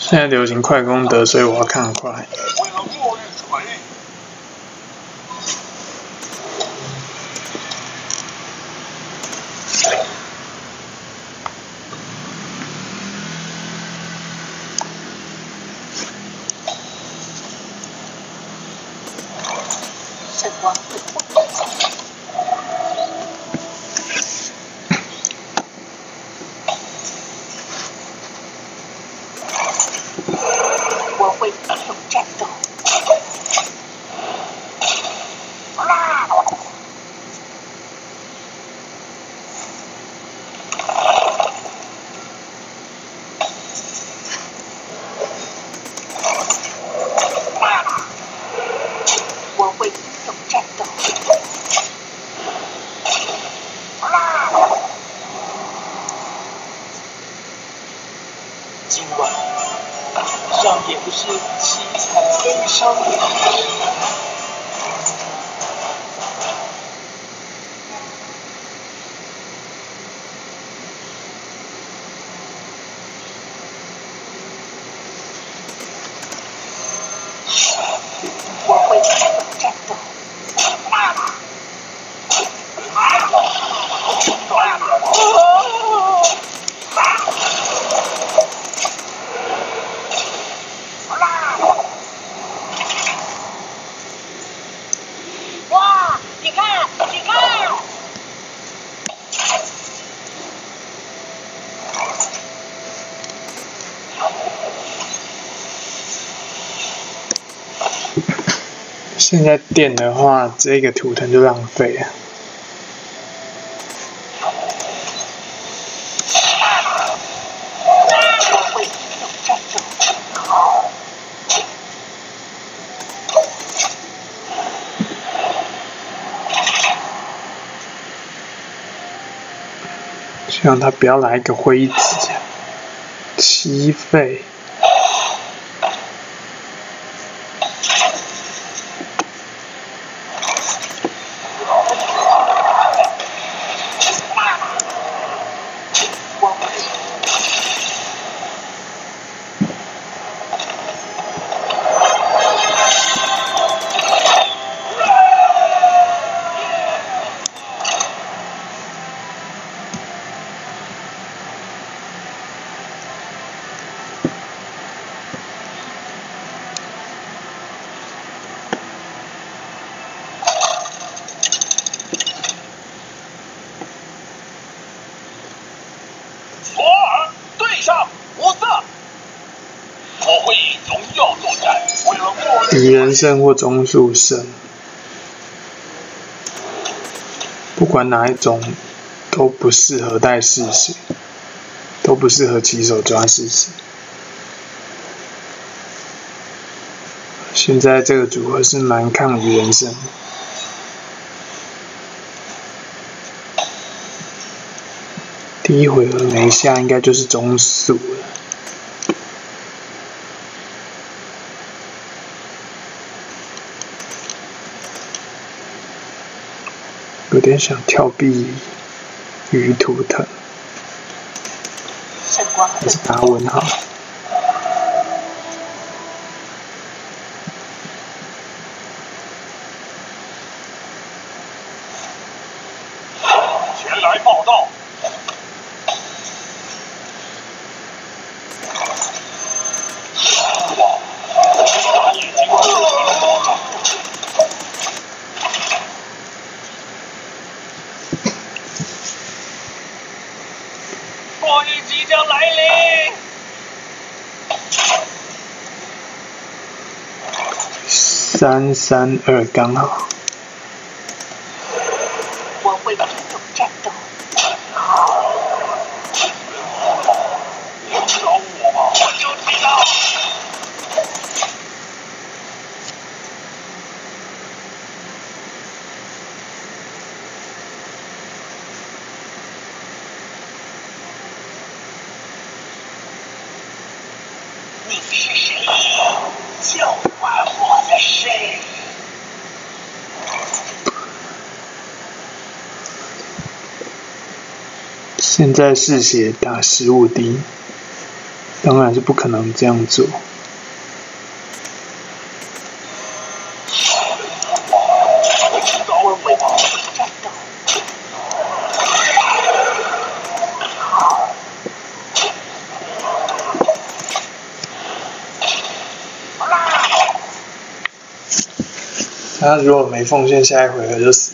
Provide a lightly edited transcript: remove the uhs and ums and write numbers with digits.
现在流行快攻德，所以我要看快。 圣光会我会英勇战斗。我会英勇战斗。今晚上演的是凄惨悲伤的故事。我会英勇战斗。哇！你看，你看！ 现在电的话，这个图腾就浪费了。 我会英勇战斗。 希望他不要来一个灰子，七费。 索尔对上五色，我会以荣耀作战，为了末日。 愚人胜或中速胜，不管哪一种都不适合带嗜血，都不适合起手抓嗜血。现在这个组合是蛮抗愚人胜的。第一回合没下，应该就是中速了。有点想跳避鱼图腾， 圣光还是打问号。 前来报道。末日即将来临。 332刚好。 我会英勇战斗。 你找我吧，我就知道。 你是谁？叫唤我的谁？ 现在嗜血打15滴。 当然是不可能这样做。他如果没奉献，下一回合就死